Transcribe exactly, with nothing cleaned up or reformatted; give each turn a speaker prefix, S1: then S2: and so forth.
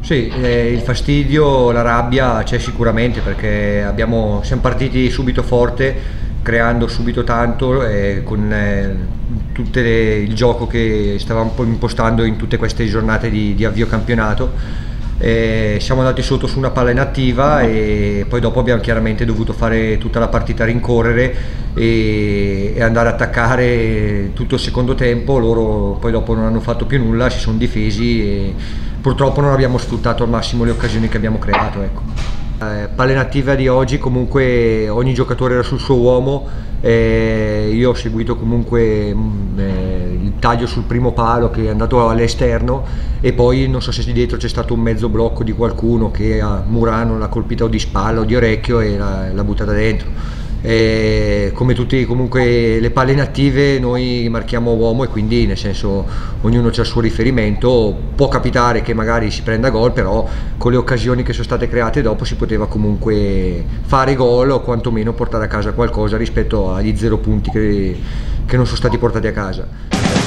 S1: Sì, eh, il fastidio, la rabbia c'è sicuramente perché abbiamo, siamo partiti subito forte, creando subito tanto e con eh, tutto il gioco che stavamo poi impostando in tutte queste giornate di, di avvio campionato. Eh, siamo andati sotto su una palla inattiva e poi dopo abbiamo chiaramente dovuto fare tutta la partita a rincorrere e, e andare a attaccare tutto il secondo tempo. Loro poi dopo non hanno fatto più nulla, si sono difesi e purtroppo non abbiamo sfruttato al massimo le occasioni che abbiamo creato, ecco. Eh, palla inattiva di oggi, comunque ogni giocatore era sul suo uomo, eh, io ho seguito comunque mh, eh, il taglio sul primo palo che è andato all'esterno e poi non so se dietro c'è stato un mezzo blocco di qualcuno che a Murano l'ha colpita o di spalla o di orecchio e l'ha buttata dentro. E come tutti comunque le palle inattive noi marchiamo uomo e quindi nel senso ognuno c'ha il suo riferimento, può capitare che magari si prenda gol, però con le occasioni che sono state create dopo si poteva comunque fare gol o quantomeno portare a casa qualcosa rispetto agli zero punti che, che non sono stati portati a casa.